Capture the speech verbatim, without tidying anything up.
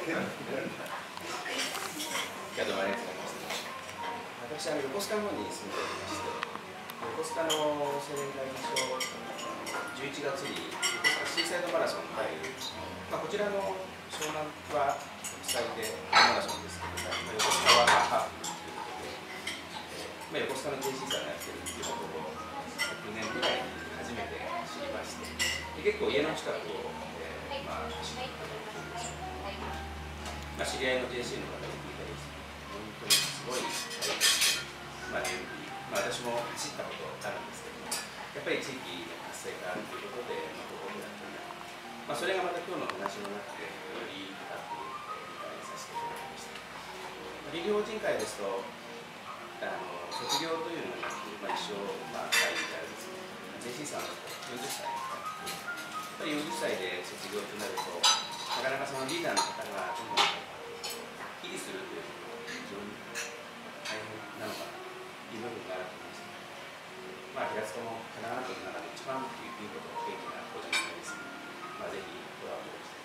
どうもありがとうございます。私は横須賀の方に住んでおりまして、横須賀の青年会議所、じゅういちがつに横須賀シーサイドマラソンという、まあ、こちらの湘南は国際でマラソンですけれども、横須賀はハーフということで、まあ、横須賀の ジェーシー さんがやってるっていうことを昨年ぐらいに初めて知りまして、で結構家の近くを、えーまあ、走る方がいるんですけど、まあ、知り合いの ジェーシー の方に聞いたりして、本当にすごい速いです。まあ、準備、まあ、私も走ったことあるんですけども、やっぱり地域の活性化ということで、まあ、ここになったり、まあ、それがまた今日の話の中でより深く理解させていただきました。林業法人会ですと、あの卒業というのが、まあ、一生、まあ、会議であるんですけど、ジェーシー さんだとよんじゅっさいですから、やっぱりよんじゅっさいで卒業となると、なかなかそのリーダーの方がどんどん維持するということが非常に大変なのかなという部分があると思います。まあ、平塚も神奈川県の中で一番といういいこと、元気な個人会ですので、まあ、ぜひご覧ください。